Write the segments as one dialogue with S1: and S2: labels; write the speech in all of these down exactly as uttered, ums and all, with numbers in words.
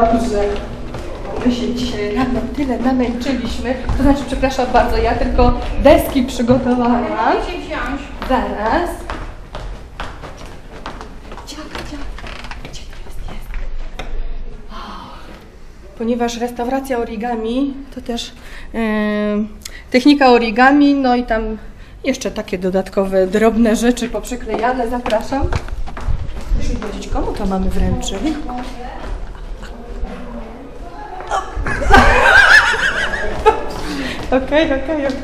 S1: Dobrze. My się dzisiaj rano tyle namęczyliśmy. To znaczy, przepraszam bardzo, ja tylko deski przygotowałam. Zaraz. Gdzie, gdzie? Gdzie to jest? Jest. Ponieważ restauracja origami to też yy, technika origami, no i tam jeszcze takie dodatkowe, drobne rzeczy poprzyklejane. Zapraszam. Muszę powiedzieć, komu to mamy wręczyć? Okej, okej, okej.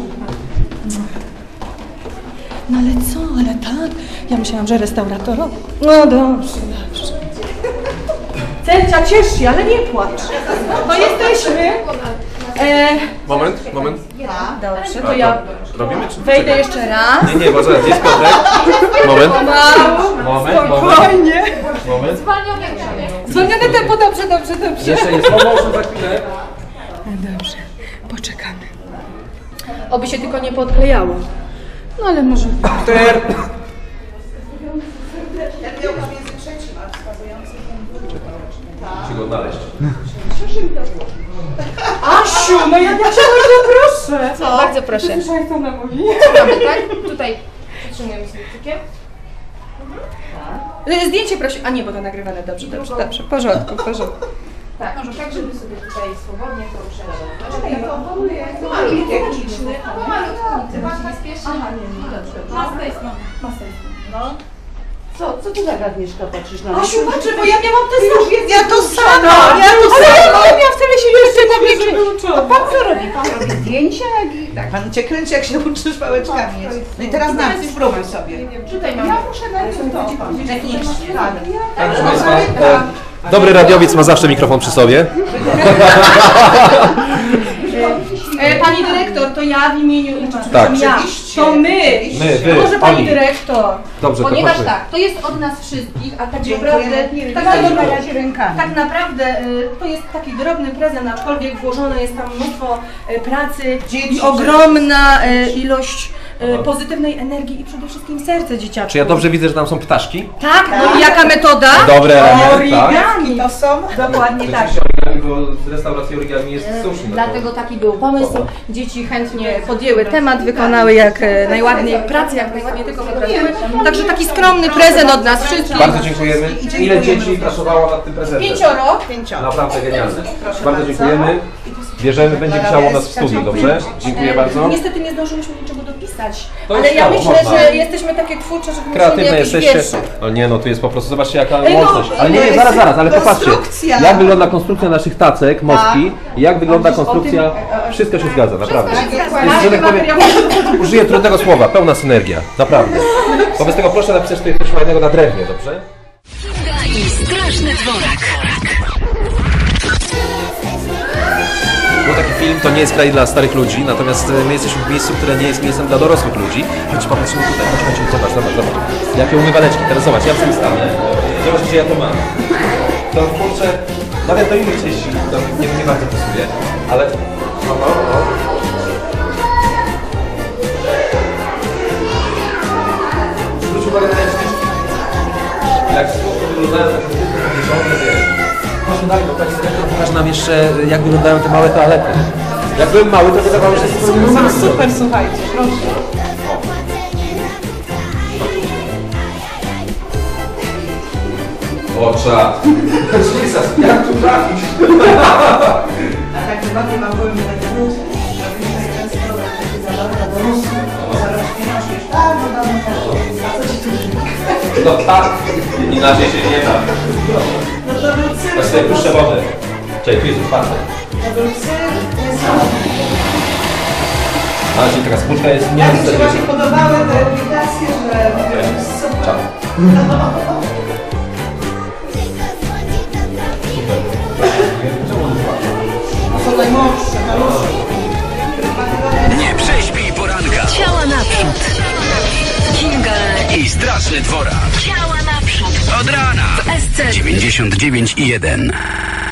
S1: No ale co, ale tak? Ja myślałam, że restaurator. No dobrze, dobrze. Celcia, ciesz się, ale nie płacz. To jesteśmy. E...
S2: Moment, moment.
S1: Dobrze, to ja
S2: robimy czy
S1: wejdę jeszcze raz.
S2: Nie, nie, bo zaraz, gdzie jest Piotrek? Moment.
S1: Mało.
S2: Moment,
S1: spokojnie.
S2: Moment.
S1: Zwolnione tempo, dobrze, dobrze, dobrze.
S2: Jeszcze jest pomożę za chwilę.
S1: Dobrze, poczekamy. Oby się tylko nie podklejało. No ale może...
S2: Peter! Muszę go odnaleźć.
S1: Asiu, no ja, ja cię bardzo proszę.
S3: Co? Bardzo proszę.
S1: Słyszałeś, co ona mówi?
S3: Mamy, tak? Tutaj przytrzymujemy sobie cykiem.
S1: Mhm. Zdjęcie prosi... A nie, bo to nagrywane. Dobrze, dobrze, dobrze. W porządku, w porządku.
S3: Tak, może tak, żeby sobie tutaj swobodnie to uszanować.
S1: Czekaj, ja to opanuję.
S3: To malutki, techniczny. No malutki, nie spieszy.
S1: Aha, nie, nie, dobrze.
S3: Ma z tej strony.
S1: Ma sens.
S4: No. Co, co ty tak, Agnieszka, patrzysz na mnie?
S1: Asiu, patrzę, bo ja miałam te same.
S4: Ja to sama, ja to
S1: Ale
S4: sama.
S1: ja, ja wcale się jeszcze nie wyuczyłam.
S4: A pan co robi? Pan robi zdjęcia? I tak, pan cię kręci, jak się uczysz pałeczkami. No i teraz na spróbuj sobie.
S3: Tutaj mamy.
S4: Ja muszę najpierw to technicznie. Tak.
S2: Proszę Państwa, e, dobry radiowiec ma zawsze mikrofon przy sobie.
S1: E, pani dyrektor, to ja w imieniu...
S2: Tak.
S1: Ja. To my.
S2: My, wy,
S1: Może pani
S2: oni.
S1: dyrektor.
S2: Dobrze, to
S1: Ponieważ
S2: chodźmy.
S1: tak, to jest od nas wszystkich, a tak
S4: Dziękujemy.
S1: naprawdę... Tak,
S4: Tak,
S1: na
S4: na razie rękami.
S1: tak naprawdę y, to jest taki drobny prezent, aczkolwiek włożone jest tam mnóstwo y, pracy
S4: Dzieci,
S1: i ogromna y, ilość y, pozytywnej energii i przede wszystkim serce dzieciaczków.
S2: Czy ja dobrze widzę, że tam są ptaszki?
S1: Tak, no i jaka metoda?
S2: Dobre element, tak.
S1: Origami.
S4: To są?
S1: Dokładnie tak.
S2: Origami, bo z restauracji origami jest sushi.
S1: Dlatego taki był pomysł. Dzieci chętnie podjęły temat, wykonały jak e, najładniej pracę, jak najładniej tylko potrafiły. Także taki skromny prezent od nas wszystkich.
S2: Bardzo dziękujemy. Ile dzieci pracowało nad tym prezentem?
S1: Pięcioro.
S2: Naprawdę genialne. Bardzo dziękujemy. Bierzemy, będzie wisiało nas w studiu, dobrze? Dziękuję bardzo.
S1: Niestety nie zdążyliśmy niczego dopisać,
S2: To
S1: ale
S2: jest
S1: ja
S2: śmiało,
S1: myślę,
S2: można.
S1: że jesteśmy takie twórcze, że wymyślimy
S2: Kreatywne
S1: jakiś
S2: jesteście.
S1: wierszyk.
S2: Ale nie, no tu jest po prostu, zobaczcie jaka
S1: Ej, no,
S2: mocność. Ale nie,
S4: to
S2: nie,
S4: jest
S2: zaraz, zaraz, ale popatrzcie.
S4: konstrukcja.
S2: Jak wygląda konstrukcja naszych tacek, moski i jak wygląda konstrukcja, wszystko się zgadza, naprawdę. Jest, że tak powiem, użyję trudnego słowa, pełna synergia, naprawdę. Wobec tego proszę napisać tutaj coś fajnego na drewnie, dobrze?
S5: I straszny dworak.
S2: Był taki film, to nie jest kraj dla starych ludzi, natomiast my jesteśmy w miejscu, które nie jest miejscem dla dorosłych ludzi. Chodź, popatrzmy tutaj, chodź, chodź, zobacz, zobacz, zobacz. Jakie umywaleczki, teraz zobacz, ja w tym stanę. Zobacz, gdzie ja to mam. To kurczę, nawet do innych części to nie, nie bardzo pasuje, ale... O, o, o. Zwróć uwagę na ręczniczki. Jak słodko wyglądają takie podniesione, wiesz. Chodźmy dalej, bo pani dyrektor pokaże nam jeszcze, jak wyglądają te małe toalety. Jak byłem mały, to wydawało się, że jest zupełnie
S1: Są super, słuchajcie, proszę.
S2: O, czad. Jesus, jak tu trafić?
S4: A tak chyba mam powiem na taką robimy tak często takie zabawy na dorosłych. Zaraz pieniądze już tak, no damy a co ci tu mówi?
S2: No tak, inaczej się nie da.
S4: No to był cyrk.
S2: Weź sobie puszczę wodę. Czekaj, tu jest otwarte.
S4: To był cyrk.
S2: A, czyli taka spłuczka jest
S4: Jak mi się
S2: niestety.
S4: właśnie podobały te aplikacje, że super.
S2: Czad.
S4: Są najmłodsze, maluszki.
S5: Nie prześpij poranka. Ciała naprzód. Kinga i straszny dworak. Ciała naprzód. Od rana. W S C dziewięćdziesiąt dziewięć i jeden.